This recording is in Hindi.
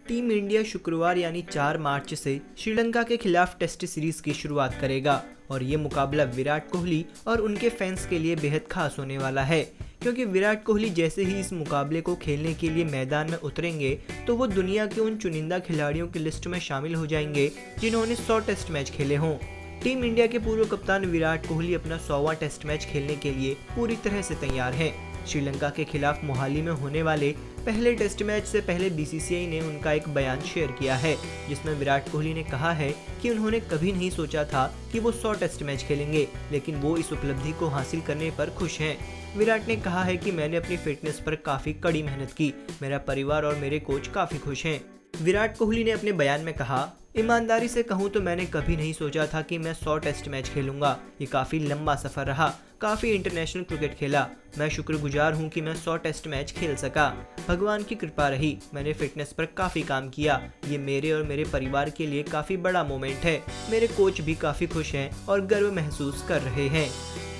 टीम इंडिया शुक्रवार यानी 4 मार्च से श्रीलंका के खिलाफ टेस्ट सीरीज की शुरुआत करेगा और ये मुकाबला विराट कोहली और उनके फैंस के लिए बेहद खास होने वाला है, क्योंकि विराट कोहली जैसे ही इस मुकाबले को खेलने के लिए मैदान में उतरेंगे तो वो दुनिया के उन चुनिंदा खिलाड़ियों की लिस्ट में शामिल हो जाएंगे जिन्होंने 100 टेस्ट मैच खेले हों। टीम इंडिया के पूर्व कप्तान विराट कोहली अपना 100वां टेस्ट मैच खेलने के लिए पूरी तरह से तैयार हैं। श्रीलंका के खिलाफ मोहाली में होने वाले पहले टेस्ट मैच से पहले बीसीसीआई ने उनका एक बयान शेयर किया है, जिसमें विराट कोहली ने कहा है कि उन्होंने कभी नहीं सोचा था कि वो 100 टेस्ट मैच खेलेंगे, लेकिन वो इस उपलब्धि को हासिल करने पर खुश हैं। विराट ने कहा है कि मैंने अपनी फिटनेस पर काफी कड़ी मेहनत की, मेरा परिवार और मेरे कोच काफी खुश हैं। विराट कोहली ने अपने बयान में कहा, ईमानदारी से कहूँ तो मैंने कभी नहीं सोचा था कि मैं 100 टेस्ट मैच खेलूंगा। ये काफ़ी लंबा सफ़र रहा, काफ़ी इंटरनेशनल क्रिकेट खेला। मैं शुक्रगुजार हूँ कि मैं 100 टेस्ट मैच खेल सका। भगवान की कृपा रही, मैंने फिटनेस पर काफ़ी काम किया। ये मेरे और मेरे परिवार के लिए काफ़ी बड़ा मोमेंट है। मेरे कोच भी काफ़ी खुश हैं और गर्व महसूस कर रहे हैं।